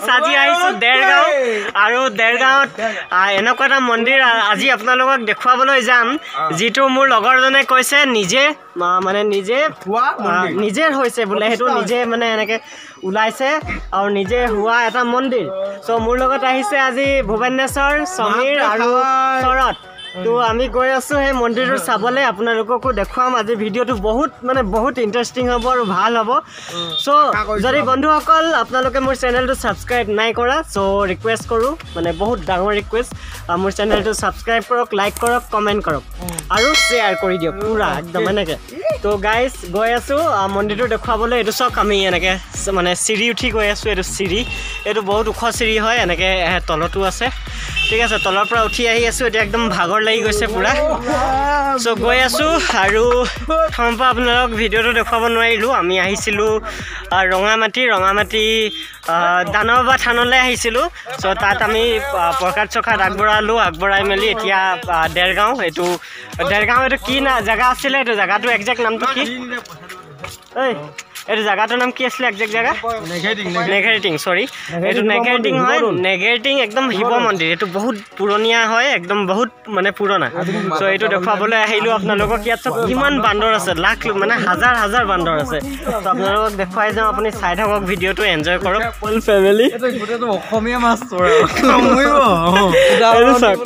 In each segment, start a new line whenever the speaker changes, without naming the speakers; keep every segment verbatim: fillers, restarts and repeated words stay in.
আজি আহিছো দেৰগাঁও আৰু দেৰগাঁৱত এনেকুৱা এটা মন্দিৰ আজি আপোনালোকক দেখুৱাবলৈ যাম যিটো মোৰ লগৰজনে কৈছে নিজে মানে নিজে নিজে হৈছে বোলে সেইটো নিজে মানে এনেকে ওলাইছে আৰু নিজে হোৱা এটা মন্দিৰ সো মোৰ লগত আহিছে আজি ভুৱনেশ্বৰ সমীৰ আৰু শৰৎ তো আমি গৈ আছো হে মন্দিৰটো চাবলে আপোনালোককো দেখুৱাম আজি ভিডিওটো বহুত মানে বহুত ইন্টাৰেষ্টিং হ'ব আৰু ভাল হ'ব সো যদি বন্ধুসকল আপোনালোকে মোৰ চেনেলটো সাবস্ক্ৰাইব নাই কৰা সো ৰিকুৱেষ্ট কৰো মানে বহুত ডাঙৰ ৰিকুৱেষ্ট মোৰ চেনেলটো সাবস্ক্ৰাইব কৰক লাইক কৰক কমেন্ট কৰক আৰু শেয়াৰ কৰি দিয়ক পুৰা একদম এনেকে তো গাইস গৈ আছো মন্দিৰটো দেখুৱাবলৈ এটো সব আমি এনেকে মানে চিৰি উঠি গৈ আছো এটো চিৰি এটো বহুত ওখ চিৰি হয় এনেকে তলটো আছে ঠিক আছে তলৰ পৰা উঠি আহি আছো এটা একদম ভাগৰ লাগি গৈছে পুৰা সো গৈ আছো আৰু সম্পা আপোনালোক ভিডিওটো দেখুৱাব নোৱাৰিলো আমি আহিছিলো ৰঙামাটি ৰঙামাটি দানবা থানলৈ আহিছিলো সো তাত আমি প্ৰকাশ চকাত আগবঢ়ালো আগবঢ়াই মেলি এতিয়া দেৰগাঁও এটো দেৰগাঁও এটো কি না জায়গা আছিল এটো জায়গাটো এক্সাক্ট নামটো কি এই এটো জায়গাটোৰ নাম কি আছিল এক্সাক্ট জায়গা নেগেটিং নেগেটিং সৰি এটো নেগেটিং হয় নেগেটিং একদম শিৱ মন্দিৰ এটো বহুত পুৰণিয়া হয় একদম বহুত মানে পুৰণা সো এটো দেখুৱাবলৈ আহিলো আপোনালোকক ইয়াত কিমান বান্দৰ আছে লাখ মানে হাজাৰ হাজাৰ বান্দৰ আছে তো আপোনালোকক দেখুৱাই যাওঁ আপুনি চাই থাকক ভিডিওটো এনজয় কৰক ফুল ফ্যামিলি
এটো গোটেটো অসমীয়া মাছ তোৰা কমইব
এটো চাক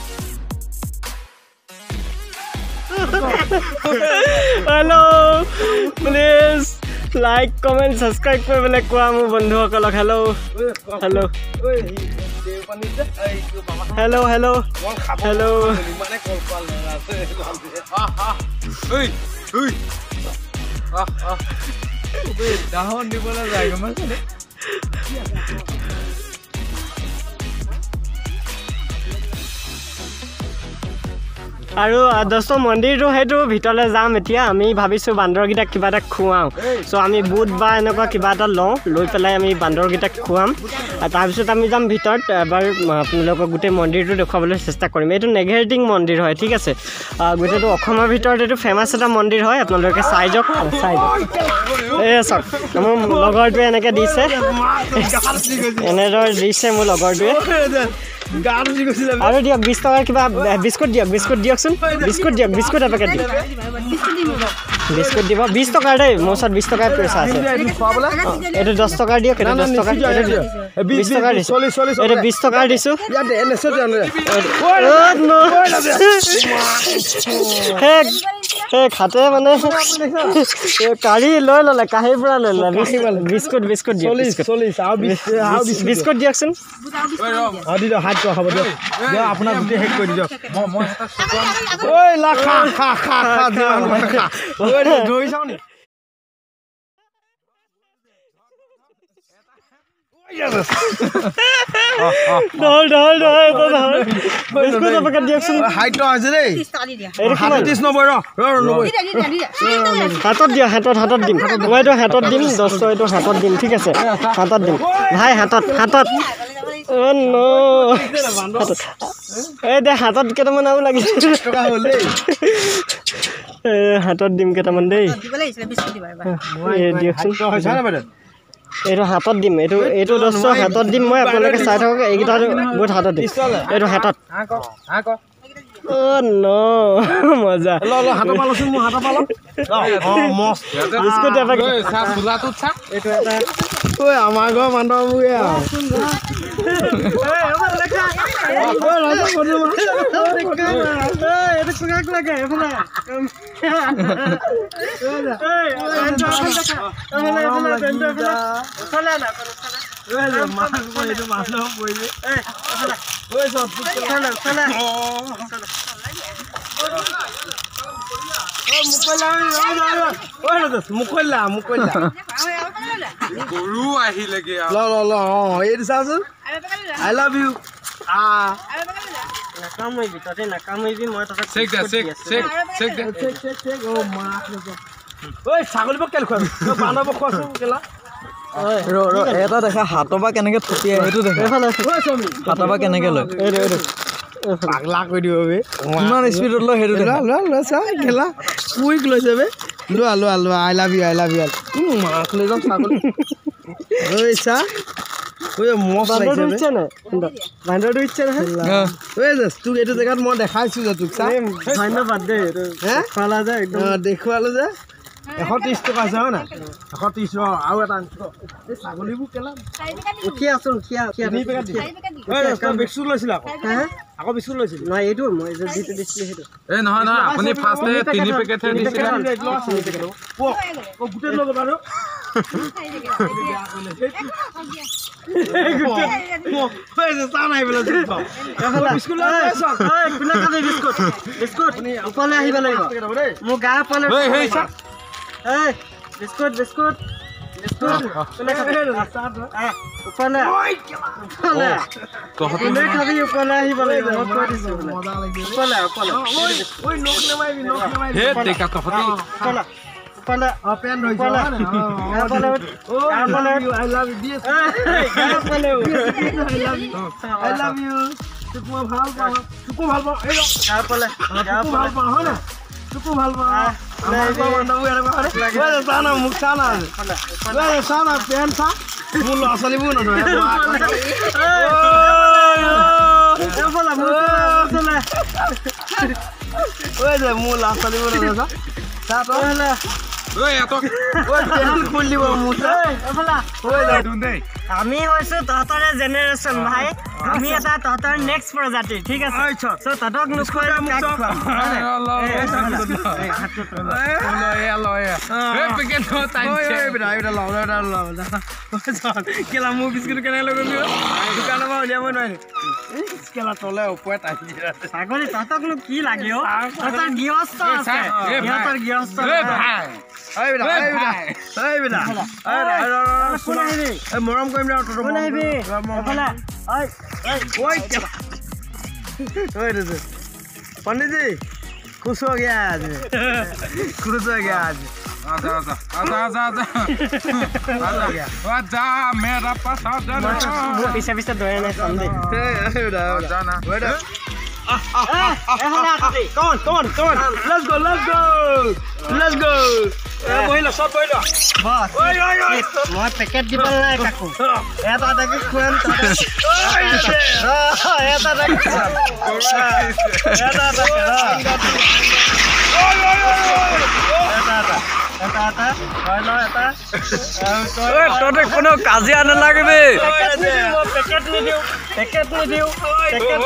হেল্ল প্লিজ লাইক কমেন্ট সাবস্ক্রাইব কৰিবলৈ কোৱা মোৰ বন্ধুসকলক হেল্ল হেল্ল হেল্ল হেল্ল হেল্ল
মানে কলপাল আছে ঐ ঐ আহ আহ বে দাহন দিবলৈ যায় গম আছে
আৰু দস্ত মন্দিৰটো হেতু ভিতৰলে যাম এতিয়া আমি ভাবিছো বান্দৰগিটা কিবা এটা খুৱাও সো আমি বুট বা এনেকুৱা কিবা এটা লওঁ লৈ পেলাই আমি বান্দৰগিটা খুৱাম তাৰ পিছত আমি যাম ভিতৰত এবাৰ আপোনালোকক গোটে মন্দিৰটো দেখুৱাবলৈ চেষ্টা কৰিম এইটো নেগেটিং মন্দিৰ হয় ঠিক আছে গোটেটো অসমৰ ভিতৰত এইটো ফেমাস এটা মন্দিৰ হয় আপোনালোকে চাই যাওক চাই যাওক এ সব মোৰ লগৰটোৱে এনেকে দিছে এনেদৰে দিছে মোৰ লগৰটোৱে আৰু দিয়ক বিশ টকাৰ কিবা বিস্কুট দিয়ক বিস্কুট দিয়কচোন বিস্কুট দিয়ক বিস্কুট এপেকেট দিয়ক বিস্কুট দিব বিশ টকাৰ দেই মোৰ ওচৰত বিশ টকাৰ পইচা আছে এইটো দহ টকাৰ দিয়ক এইটো দহ টকাৰ বিশ টকাৰ দিছো এইটো বিশ টকাৰ দিছো হে খাতে মানে কাঢ়ি লৈ ল'লে কাঢ়িৰ পৰা লৈ ল'লে বিস্কুট বিস্কুট দিয়ক বিস্কুট দিয়কচোন হাত খাব দিয়ক আপোনাক গোটেই শেষ কৰি দিয়ক ঐ লা খা খা খা খা ধৰি চাও নি ডল ডল ডল ডল বিস্কুট এপেকেট দিয়কচোন
হাইট আছে দেই ত্ৰিশ নব্বৈ ৰ
হাতত দিয়া হাতত হাতত দিম মই এইটো হাতত দিম দস্ত এইটো হাতত দিম ঠিক আছে হাতত দিম ভাই হাতত হাতত ও নো এই দে হাতত কেইটামান আৰু লাগিছে হাতত দিম কেইটামান দেই এইটো হাতত দিম এইটো এইটো দস্ত হাতত দিম মই আপোনালোকে চাই থাকক এইকেইটা বহুত হাতত দিম এইটো হাতত ও নো মজা
ল ল হাত পালছুন মু হাত পাল অ মস্ত
বিস্কুট এপেকেট
চা ফুলাটো চা
এইটো এটা
ঐ আমাৰ ঘৰ বান্দৰ মুয়ে আ
এই আমাৰ লেখা ঐ ৰাজা বন্ধু এই এইটো কুগাক লাগে এফালে এই এফালে এফালে টেন্টো এফালে চলে না চলে ঐ মাছ এইটো মাছ লও পইলে এই এফালে ঐ সব চলে চলে মুকল্লা মুকল্লা গৰু আহিলেগে ল ল ল এইটো চাচোন আই লাভ ইউ আ নাকামইবি ততে নাকামইবি মই ততে চেক দে চেক চেক চেক দে চেক চেক চেক ও মা ঐ ছাগলী বক কেল খুৱাবি বানব খুৱাছো কেলা
ৰ ৰ এটা দেখা হাতবা কেনেকে থপি এইটো দেখা
এফালে
হাতবা কেনেকে লয়
এইটো এইটো
পাগলা কৰি দিব বে ইমান স্পিডত লয় হেটো দেখা ল ল চা খেলা কুইক লৈছে বে লোৱা লোৱা লোৱা আই লাভ ইউ আই লাভ ইউ মাছ লৈ যাম ছাগলী ঐ চা ওই মস্ত
বান্দৰটো
লাগিছে
ইচ্ছে নাই বান্দৰটো ইচ্ছে নহয়
ওই যে তোক এইটো জেগাত মই দেখাইছো যে তোক চা
ধন্যবাদ দেই
হে
খোৱালা যে একদম
দেখুৱালো যে এশ ত্ৰিছ টকা আছে হয় না এশ ত্ৰিছ আৰু এটা এই ছাগলীবোৰ কেলা
উঠি আছো উঠি
তিনি পেকেট দিছে বিস্কুট লৈছিল আকৌ আকৌ বিস্কুট লৈছিল
নহয় এইটো মই যে যিটো দিছিলো সেইটো
এই নহয় নহয় আপুনি ফাৰ্ষ্টে তিনি পেকেটহে দিছিলে
গোটেই ল'ব বাৰু চা নাই বোলে বিস্কুট
কোনে খাবি বিস্কুট বিস্কুট ওপৰলৈ আহিব লাগিব মোৰ গা ওপৰলৈ এই বিস্কুট বিস্কুট বিস্কুট কোনে খাবি ওপৰলৈ ওপৰলৈ কোনে খাবি ওপৰলৈ আহিব লাগিব মই কৈ দিছোঁ ওপৰলৈ ওপৰলৈ
হে টেকা তহঁতি
ওপৰলৈ ওপৰলৈ
পেন ধৰিছে I love you DS I love you তোক মই ভাল পাওঁ তোকো ভাল পাওঁ এই
ওপৰলৈ
তোকো ভাল পাওঁ হয় না তোকো ভাল পাওঁ চা না মোক চা না চা না পেন চা মোৰ ল'ৰা ছোৱালীবোৰ নধৰে ঐ যে মোৰ ল'ৰা ছোৱালীবোৰ নধৰে চা চা তই
ঐ এতক
খুলি দিব মোৰ
আমি হৈছো তহঁতৰে জেনেৰেশ্যন ভাই আমি এটা তহঁতৰ নেক্সট প্ৰজাতি ঠিক আছে চ' তহঁতক নোখোৱাই
কেলা মোৰ বিস্কুট কেনেকৈ লৈ গ'লি দোকানৰ পৰা উলিয়াব নোৱাৰি কেলা তলে ওপৰত আহি
ছাগলী তহঁতকনো কি লাগে অ' তহঁতৰ গৃহস্থ আছে সিহঁতৰ গৃহস্থ
মৰম কৰিম
কোন আহিবি এইফালে
पंडित जी खुश हो गया आज खुश हो गया आज
आजा आजा आजा आजा आजा आजा मेरा पास आजा
মোৰ পিছে পিছে দৌৰাই নাই চান্দে
आजा ना
Come on, come on, come on. Let's go, let's go. Let's go. বহিলা সব বহিলা
বস
ওই ওই ওই
মই পেকেট দিব নাই কাকো এটা টাকে খুৱাম এটা টাকে খুৱাম এটা টাকে
ওই ওই ওই
এটা এটা এটা এটা হয় ন এটা
ওই তোতে কোনো কাজিয়া নালাগিবি
পেকেট নিদিও পেকেট নিদিও পেকেট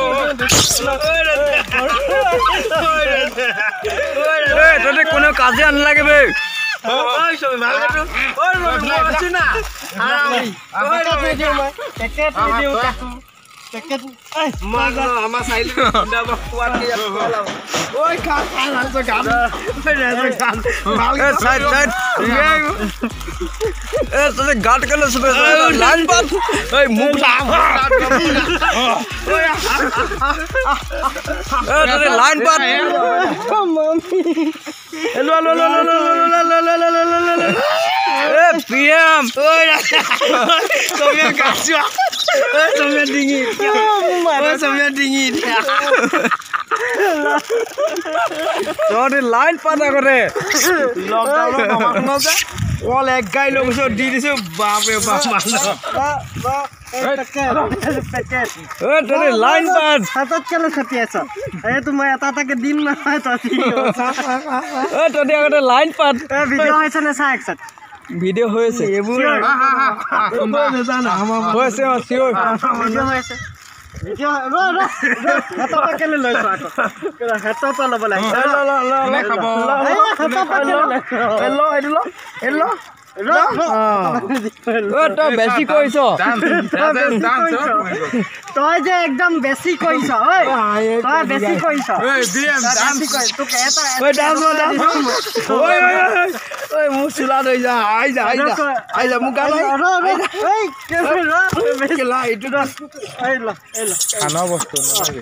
নিদিও
ওই তোতে কোনো কাজিয়া নালাগিবি
ওই সব মাল কাটো ওই মই আছি না আরাম ওই নিদিও মই পেকেট নিদিও পেকেট এই
মাগ আমা সাইলি ডাব কুয়াত কি যাও ওই খা খা লাঞ্চ গান ওই রে গান মাল এ সাইড সাইড এ তোতে গাট কেলে সুবে লাইন পাত ওই মুখ লাগ ওই এ তোতে লাইন পাত
মামি
এলো লো লো লো লো লো লো এ পিএম ওই তুমি গাছুয়া ওই তুমি ডিঙি ওই তুমি ডিঙি তোরে লাইন পাতা করে লকডাউন মামানো যা অল এক গাই লগছো দি দিছে বাপে বাপ মানো
বা পেকেট পেকেট
এ তোরে লাইন পাত
হাতত কেলে খাটি আছ এ তুমি এটা এটাকে দিম না তই
এ তোরে আগতে লাইন পাত
এ ভিডিও হৈছে না চা একসাথ
ভিডিও হয়েছে
এইবোৰ
হয়েছে সিওর
ভিডিও হৈছে ভিডিও ৰ ৰ হাতত কেলে লৈছ আকৌ হাতত ল'ব লাগে
ল ল ল
নে খাব
হাতত কেলে
এলো এলো এলো তই বেছি কৈছ
তই যে একদম বেছি কৈছ ঐ তই বেছি কৈছ
এই বিএম ডান্স
তোক এটা
ওই ডান্স ডান্স ওই ওই ওই মুখ চুলা লৈ যা আই যা আই যা আই যা মুখ গালাই
ৰ ৰ এই ৰ
কেলা ইটো
এই ল এই ল
খানা বস্তু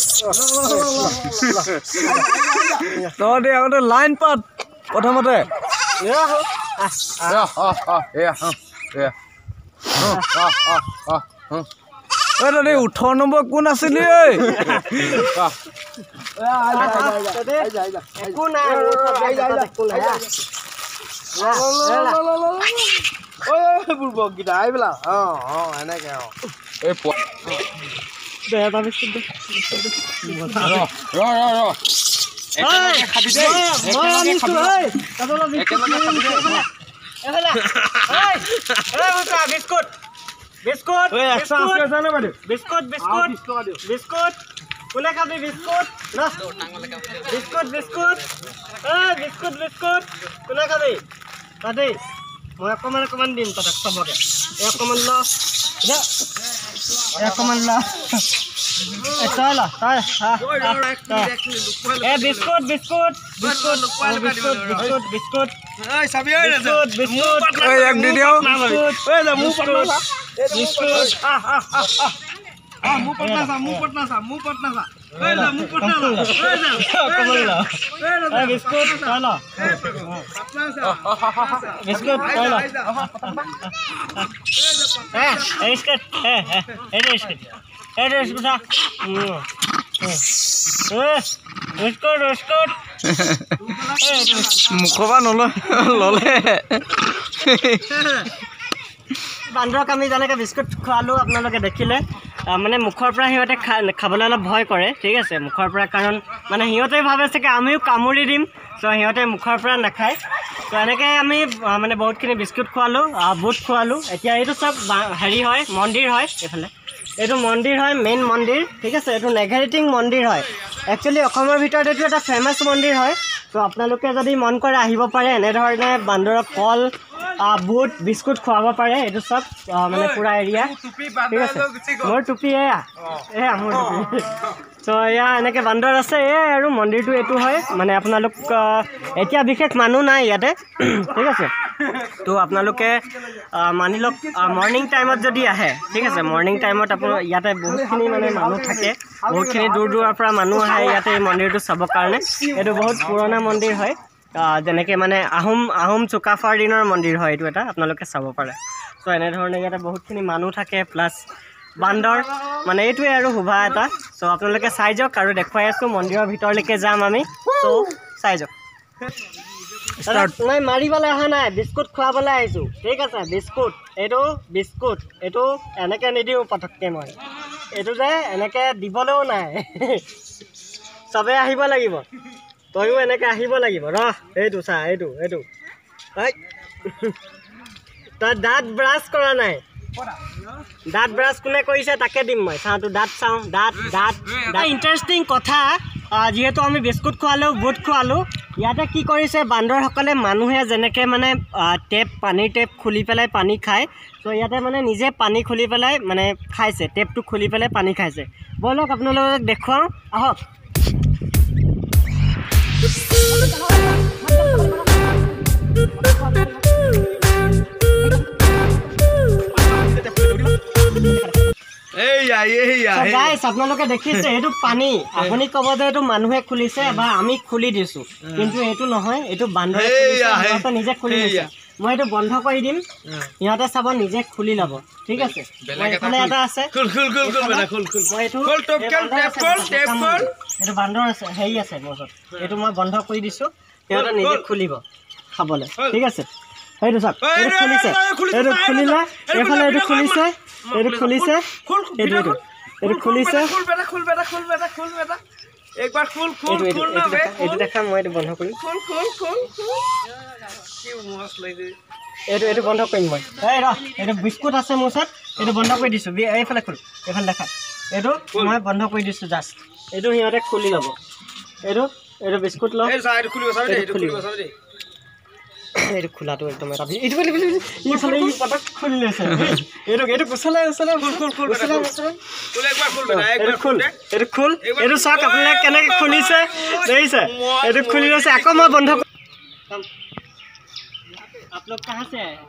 তহঁতে আগতে লাইন পাত প্ৰথমতে তহঁতে ওঠৰ নম্বৰ কোন আছিলি ঐ
একো নাই একো নাই
ঐ বুৰ্বক গিটা আইবলা অ অ এনেকে অ
এই
দে এটা বিস্কুট দে
ৰ ৰ ৰ ৰ
একেলগে খাবি দেই একেলগে খাবি ঐ তাতলা বিস্কুট খাবি দেই এফালে ঐ ঐ উঠা বিস্কুট বিস্কুট
ঐ একশ আশী আছে না বাইদেউ
বিস্কুট বিস্কুট বিস্কুট কোনে খাবি বিস্কুট না বিস্কুট বিস্কুট ঐ বিস্কুট বিস্কুট কোনে খাবি তাতে মই অকমান অকমান দিম তাক চবকে এই অকমান ল দে এই অকমান ল এ তই ল তই এ biscuit biscuit biscuit biscuit biscuit biscuit
ঐ চাবি ঐ
বিস্কুট বিস্কুট
ঐ এক দি দিও ঐ যা মু পটনা সা
বিস্কুট আহ আহ আহ
আ মু পটনা সা মু পটনা সা মু পটনা সা ঐ যা মু পটনা ঐ যা
অকমান ল এ বিস্কুট তই ল
পটনা সা
বিস্কুট তই ল এ এই বিস্কুট এ এই বিস্কুট এই বিস্কুট এ বিস্কুট বিস্কুট
মুখবা নল ললে
বান্দৰক আমি যেনেকৈ বিস্কুট খোৱালোঁ আপোনালোকে দেখিলে মানে মুখৰ পৰা সিহঁতে খা খাবলৈ অলপ ভয় কৰে ঠিক আছে মুখৰ পৰা কাৰণ মানে সিহঁতে ভাবে চাগে আমিও কামুৰি দিম চ' সিহঁতে মুখৰ পৰা নাখায় ত' এনেকৈ আমি মানে বহুতখিনি বিস্কুট খোৱালোঁ বুট খোৱালোঁ এতিয়া এইটো চব হেৰি হয় মন্দিৰ হয় এইফালে এইটো মন্দিৰ হয় মেইন মন্দিৰ ঠিক আছে এইটো নেঘেৰিটিং মন্দিৰ হয় একচুৱেলি অসমৰ ভিতৰত এইটো এটা ফেমাছ মন্দিৰ হয় ত' আপোনালোকে যদি মন কৰে আহিব পাৰে এনেধৰণে বান্দৰক কল বুট বিস্কুট খুৱাব পাৰে এইটো চব মানে পুৰা এৰিয়া ঠিক আছে মোৰ টুপি এয়া এয়া মোৰ টুপি চ' এয়া এনেকৈ বান্দৰ আছে এয়াই আৰু মন্দিৰটো এইটো হয় মানে আপোনালোক এতিয়া বিশেষ মানুহ নাই ইয়াতে ঠিক আছে তো আপোনালোকে মানি লওক মৰ্ণিং টাইমত যদি আহে ঠিক আছে মৰ্ণিং টাইমত আপোনাৰ ইয়াতে বহুতখিনি মানে মানুহ থাকে বহুতখিনি দূৰ দূৰৰ পৰা মানুহ আহে ইয়াতে এই মন্দিৰটো চাবৰ কাৰণে এইটো বহুত পুৰণা মন্দিৰ হয় যেনেকৈ মানে আহোম আহোম চুকাফাৰ দিনৰ মন্দিৰ হয় এইটো এটা আপোনালোকে চাব পাৰে চ' এনেধৰণে ইয়াতে বহুতখিনি মানুহ থাকে প্লাছ বান্দৰ মানে এইটোৱে আৰু শোভা এটা চ' আপোনালোকে চাই যাওক আৰু দেখুৱাই আছোঁ মন্দিৰৰ ভিতৰলৈকে যাম আমি চ' চাই যাওক নাই মাৰিবলৈ অহা নাই বিস্কুট খুৱাবলৈ আহিছোঁ ঠিক আছে বিস্কুট এইটো বিস্কুট এইটো এনেকৈ নিদিওঁ পটককৈ মই এইটো যে এনেকৈ দিবলৈও নাই চবেই আহিব লাগিব তয়ো এনেকৈ আহিব লাগিব ৰহ এইটো চা এইটো এইটো তই দাঁত ব্ৰাছ কৰা নাই দাঁত ব্ৰাছ কোনে কৰিছে তাকে দিম মই চাওঁ তোৰ দাঁত চাওঁ দাঁত দাঁত ইণ্টাৰেষ্টিং কথা যিহেতু আমি বিস্কুট খোৱালোঁ বুট খোৱালোঁ ইয়াতে কি কৰিছে বান্দৰসকলে মানুহে যেনেকৈ মানে টেপ পানীৰ টেপ খুলি পেলাই পানী খায় ত' ইয়াতে মানে নিজে পানী খুলি পেলাই মানে খাইছে টেপটো খুলি পেলাই পানী খাইছে ব'লক আপোনালোকক দেখুৱাওঁ আহক গাইছ আপোনালোকে দেখিছে এইটো পানী আপুনি ক'ব যে এইটো মানুহে খুলিছে বা আমি খুলি দিছোঁ কিন্তু এইটো নহয় এইটো বান্দৰে সিহঁতে নিজে খুলি দিছে মই এইটো বন্ধ কৰি দিম সিহঁতে চাব নিজে খুলি ল'ব ঠিক আছে এইফালে এটা আছে এইটো বান্দৰ আছে হেৰি আছে মোৰ ওচৰত এইটো মই বন্ধ কৰি দিছোঁ সিহঁতে নিজে খুলিব খাবলৈ ঠিক আছে সেইটো চাওক এইটো খুলিছে এইটো খুলিলে এইফালে এইটো খুলিছে এইটো খুলিছে এইটো এইটো এইটো খুলিছে এইটো দেখা মই এইটো বন্ধ কৰিম এইটো এইটো বন্ধ কৰিম মই এই ৰ এইটো বিস্কুট আছে মোৰ ওচৰত এইটো বন্ধ কৰি দিছোঁ এইফালে খোল এইফালে দেখা এইটো মই বন্ধ কৰি দিছোঁ জাষ্ট এইটো সিহঁতে খুলি ল'ব এইটো এইটো বিস্কুট লওঁ এইটো খোলাটো একদম এটা এইটো এইফালে ই পটক খুলি লৈছে এইটো এইটো কুচলাই উচলাই এইটো খোল এইটো খোল এইটো চাওক আপোনালোকে কেনেকৈ খুলিছে দেখিছে এইটো খুলি লৈছে আকৌ মই বন্ধ आप लोग कहाँ से आए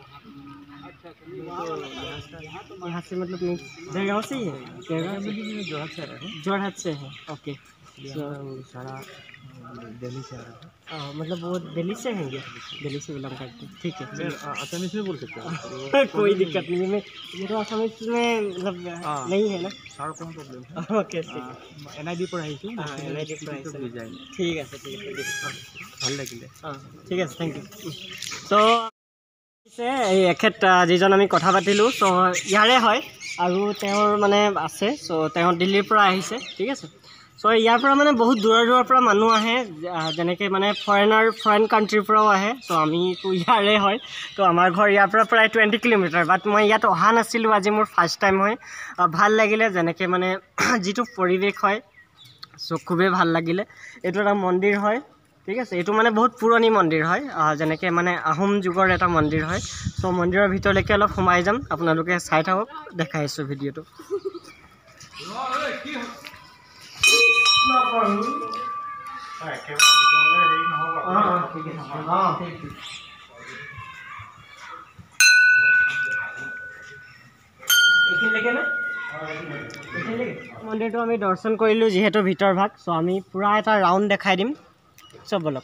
यहाँ से मतलब जयगांव से ही है जोरहाट से जोरहाट से है ओके सारा दिल्ली से आ रहा है मतलब वो दिल्ली से हैं ये दिल्ली से बिलोंग करते हैं ठीक है असमीज में बोल सकते हैं कोई दिक्कत नहीं है ये तो असमीज में मतलब नहीं है ना सारा कौन प्रॉब्लम ओके ठीक है एन आई डी पर आई थी एन आई डी पर आई ठीक है ठीक है ভাল লাগিলে हाँ ठीक है थैंक यू तो এই এখেত যিজন আমি কথা পাতিলোঁ চ' ইয়াৰে হয় আৰু তেওঁৰ মানে আছে চ' তেওঁ দিল্লীৰ পৰা আহিছে ঠিক আছে চ' ইয়াৰ পৰা মানে বহুত দূৰৰ দূৰৰ পৰা মানুহ আহে যেনেকৈ মানে ফৰেনাৰ ফৰেন কাণ্ট্ৰিৰ পৰাও আহে চ' আমিতো ইয়াৰে হয় তো আমাৰ ঘৰ ইয়াৰ পৰা প্ৰায় টুৱেণ্টি কিলোমিটাৰ বাট মই ইয়াত অহা নাছিলোঁ আজি মোৰ ফাৰ্ষ্ট টাইম হয় ভাল লাগিলে যেনেকৈ মানে যিটো পৰিৱেশ হয় চ' খুবেই ভাল লাগিলে এইটো এটা মন্দিৰ হয় ঠিক আছে এইটো মানে বহুত পুৰণি মন্দিৰ হয় যেনেকৈ মানে আহোম যুগৰ এটা মন্দিৰ হয় চ' মন্দিৰৰ ভিতৰলৈকে অলপ সোমাই যাম আপোনালোকে চাই থাকক দেখাই আছোঁ ভিডিঅ'টো মন্দিৰটো আমি দৰ্শন কৰিলোঁ যিহেতু ভিতৰ ভাগ চ' আমি পূৰা এটা ৰাউণ্ড দেখাই দিম চব বলক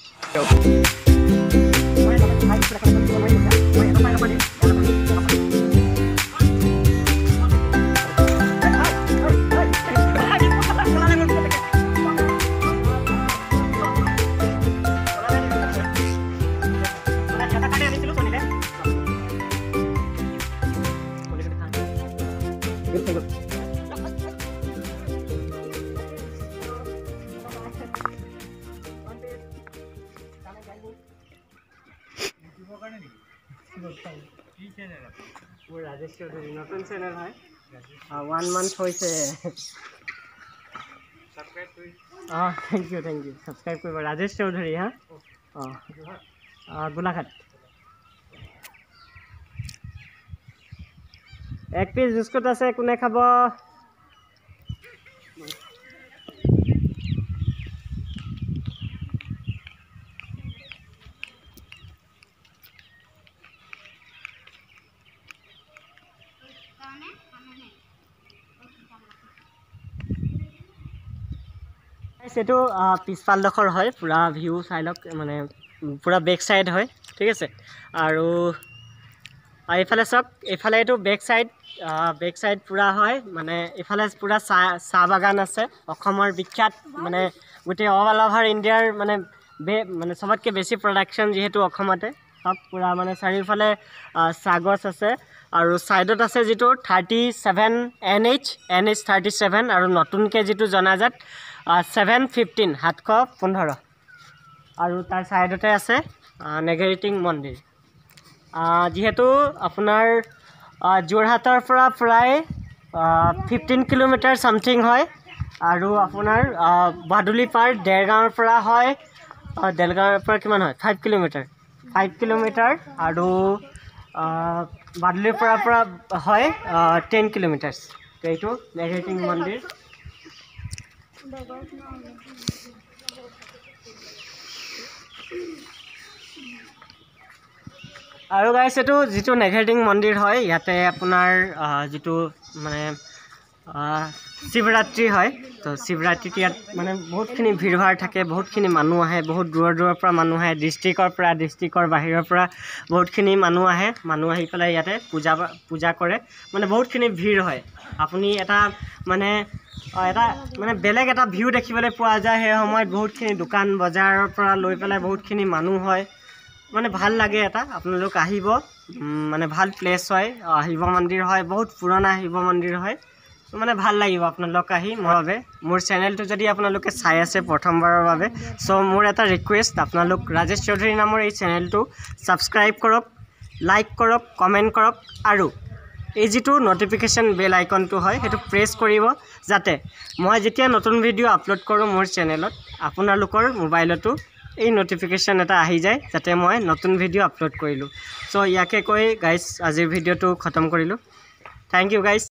মোৰ ৰাজেশ চৌধুৰী নতুন চেনেল হয় ওৱান মান্থ হৈছে অঁ thank you thank you subscribe কৰিব ৰাজেশ চৌধুৰী হা অঁ গোলাঘাট এক পিচ বিস্কুট আছে কোনে খাব এইটো পিছফালডোখৰ হয় পূৰা ভিউ চাই লওক মানে পূৰা বেক চাইড হয় ঠিক আছে আৰু এইফালে চাওক এইফালে এইটো বেক চাইড বেক চাইড পূৰা হয় মানে এইফালে পূৰা চাহ চাহ বাগান আছে অসমৰ বিখ্যাত মানে গোটেই অল অভাৰ ইণ্ডিয়াৰ মানে বে মানে চবতকৈ বেছি প্ৰডাকশ্যন যিহেতু অসমতে চব পূৰা মানে চাৰিওফালে চাহ গছ আছে আৰু ছাইডত আছে যিটো thirty seven N H N H thirty seven আৰু নতুনকৈ যিটো জনাজাত ছেভেন ফিফটিন সাতশ পোন্ধৰ আৰু তাৰ ছাইডতে আছে নেঘেৰিটিং মন্দিৰ যিহেতু আপোনাৰ যোৰহাটৰ পৰা প্ৰায় ফিফটিন কিলোমিটাৰ ছামথিং হয় আৰু আপোনাৰ বাদুলি পাৰ দেৰগাঁৱৰ পৰা হয় দেৰগাঁৱৰ পৰা কিমান হয় ফাইভ কিলোমিটাৰ ফাইভ কিলোমিটাৰ আৰু বাদুলিৰ পৰা পৰা হয় টেন কিলোমিটাৰ্ছ এইটো নেঘেৰিটিং মন্দিৰ আৰু গাইছ এইটো যিটো নেঘেৰিটিং মন্দিৰ হয় ইয়াতে আপোনাৰ যিটো মানে শিৱৰাত্ৰি হয় তো শিৱৰাত্ৰিত ইয়াত মানে বহুতখিনি ভিৰ ভাৰ থাকে বহুতখিনি মানুহ আহে বহুত দূৰৰ দূৰৰ পৰা মানুহ আহে ডিষ্ট্ৰিক্টৰ পৰা ডিষ্ট্ৰিক্টৰ বাহিৰৰ পৰা বহুতখিনি মানুহ আহে মানুহ আহি পেলাই ইয়াতে পূজা পূজা কৰে মানে বহুতখিনি ভিৰ হয় আপুনি এটা মানে এটা মানে বেলেগ এটা ভিউ দেখিবলৈ পোৱা যায় সেই সময়ত বহুতখিনি দোকান বজাৰৰ পৰা লৈ পেলাই বহুতখিনি মানুহ হয় মানে ভাল লাগে এটা আপোনালোক আহিব মানে ভাল প্লেচ হয় শিৱ মন্দিৰ হয় বহুত পুৰণা শিৱ মন্দিৰ হয় মানে ভাল লাগিব আপোনালোক আহি মোৰ বাবে মোৰ চেনেলটো যদি আপোনালোকে চাই আছে প্ৰথমবাৰৰ বাবে চ' মোৰ এটা ৰিকুৱেষ্ট আপোনালোক ৰাজেশ চৌধুৰী নামৰ এই চেনেলটো ছাবস্ক্ৰাইব কৰক লাইক কৰক কমেণ্ট কৰক আৰু এই যিটো নটিফিকেশ্যন বেল আইকনটো হয় সেইটো প্ৰেছ কৰিব যাতে মই যেতিয়া নতুন ভিডিঅ' আপলোড কৰোঁ মোৰ চেনেলত আপোনালোকৰ মোবাইলতো এই নটিফিকেশ্যন এটা আহি যায় যাতে মই নতুন ভিডিঅ' আপলোড কৰিলোঁ চ' ইয়াকে কৈ গাইজ আজিৰ ভিডিঅ'টো খতম কৰিলোঁ থেংক ইউ গাইজ